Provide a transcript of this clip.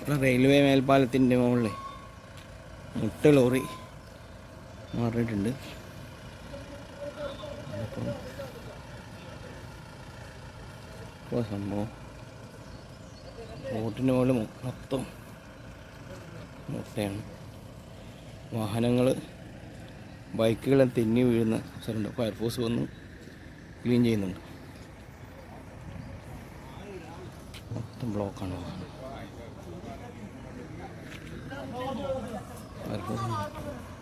Railway മേൽപ്പാലത്തിൻ്റെ മുകളിൽ മുട്ട lorry മാറിയിട്ടുണ്ട്. ഇപ്പോൾ സംഭവം റോഡിൻ്റെ മുകളിൽ മൊത്തം മുട്ടയാണ്. വാഹനങ്ങൾ ബൈക്കുകളെ തെന്നി വീഴുന്ന സ്ഥലമുണ്ട്. ഫയർഫോഴ്സ് വന്ന് ക്ലീൻ ചെയ്യുന്നുണ്ട്. മൊത്തം ബ്ലോക്കാണ് വാഹനം. ഫയർഫോഴ്സ്